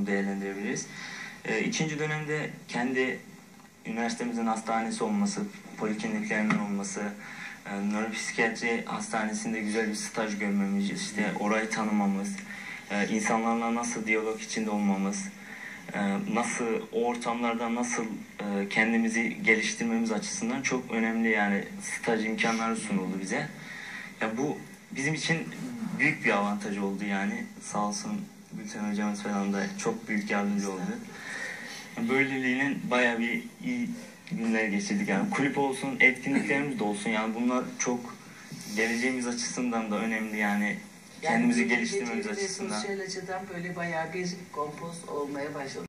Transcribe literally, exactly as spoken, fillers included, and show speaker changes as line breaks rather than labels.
bunu değerlendirebiliriz. E, ikinci dönemde kendi üniversitemizin hastanesi olması, polikliniklerinin olması, e, nöropsikiyatri hastanesinde güzel bir staj görmemiz, işte orayı tanımamız, e, insanlarla nasıl diyalog içinde olmamız, e, nasıl o ortamlarda nasıl e, kendimizi geliştirmemiz açısından çok önemli, yani staj imkanları sunuldu bize. Ya bu bizim için büyük bir avantaj oldu yani. Sağ olsun Gülten hocamız falan da çok büyük yardımcı oldu. Böyleliğinin bayağı bir iyi günler geçirdik yani. Kulüp olsun, etkinliklerimiz de olsun, yani bunlar çok geleceğimiz açısından da önemli yani. Kendimizi
Yani
geliştirmemiz
beceri ve
açısından.
sosyal açıdan böyle bayağı bir kompoz olmaya başladı.